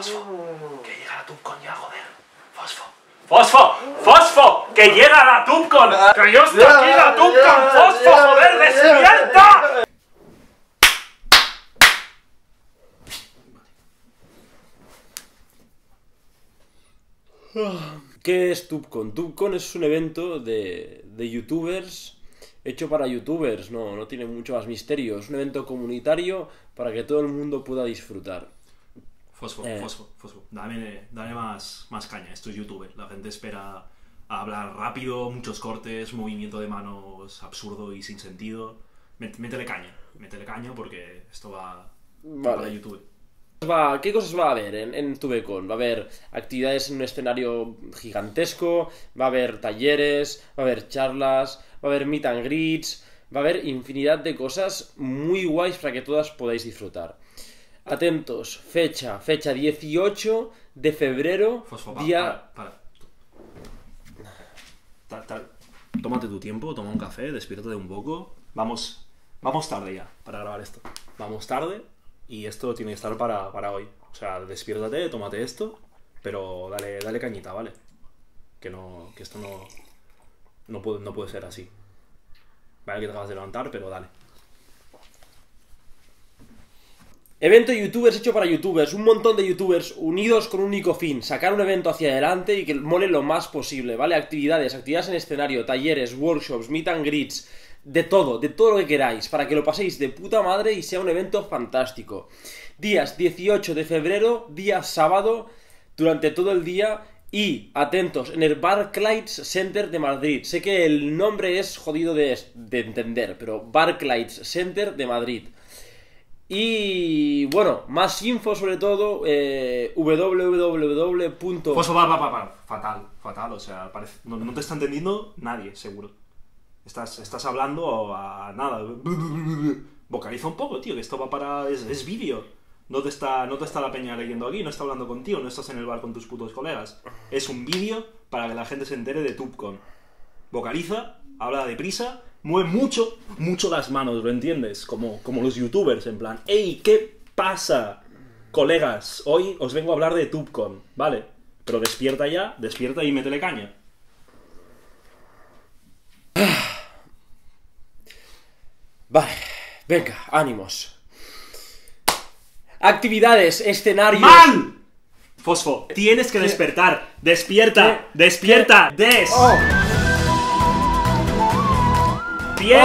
Fosfo, que llega la TubCon ya, joder. Fosfo. ¡Fosfo! ¡Fosfo! ¡Que llega la TubCon! ¡Que yo estoy aquí la TubCon! ¡Fosfo, joder, despierta! ¿Qué es TubCon? TubCon es un evento de youtubers hecho para youtubers, no tiene mucho más misterio. Es un evento comunitario para que todo el mundo pueda disfrutar. Fosfo. Dame más caña. Esto es YouTube. La gente espera a hablar rápido, muchos cortes, movimiento de manos absurdo y sin sentido. Métele caña porque esto va para YouTube. ¿Qué cosas va a haber en TubCon? Va a haber actividades en un escenario gigantesco, va a haber talleres, va a haber charlas, va a haber meet and greets, va a haber infinidad de cosas muy guays para que todas podáis disfrutar. Atentos, fecha 18 de febrero, Fosfo, día... para. Tómate tu tiempo, toma un café, despiértate un poco. Vamos tarde ya para grabar esto. Vamos tarde y esto tiene que estar para hoy. O sea, despiértate, tómate esto, pero dale cañita, ¿vale? Que esto no puede ser así. Vale que te acabas de levantar, pero dale. Evento de youtubers hecho para youtubers, un montón de youtubers unidos con un único fin, sacar un evento hacia adelante y que mole lo más posible, ¿vale? Actividades en escenario, talleres, workshops, meet and greets, de todo lo que queráis, para que lo paséis de puta madre y sea un evento fantástico. Días 18 de febrero, día sábado, durante todo el día y, atentos, en el Barclays Center de Madrid. Sé que el nombre es jodido de entender, pero Barclays Center de Madrid. Y bueno, más info sobre todo, www. Pues fatal, o sea, no te está entendiendo nadie, seguro. Estás hablando a nada. Vocaliza un poco, tío, que esto va para... es vídeo. No te está la peña leyendo aquí, no está hablando contigo, no estás en el bar con tus putos colegas. Es un vídeo para que la gente se entere de TubCon. Vocaliza, habla deprisa, mueve mucho las manos, ¿lo entiendes? Como los youtubers, en plan, ¡ey, qué pasa, colegas! Hoy os vengo a hablar de TubCon, ¿vale? Pero despierta y métele caña. Vale, venga, ánimos. Actividades, escenarios... ¡Mal! Fosfo, tienes que despertar. ¡Despierta! ¡Despierta! ¡Bien!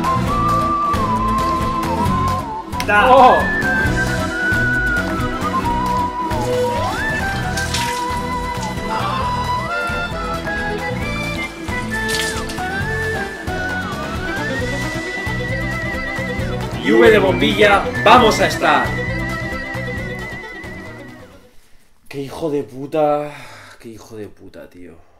Y V de bombilla, vamos a estar. Qué hijo de puta, tío.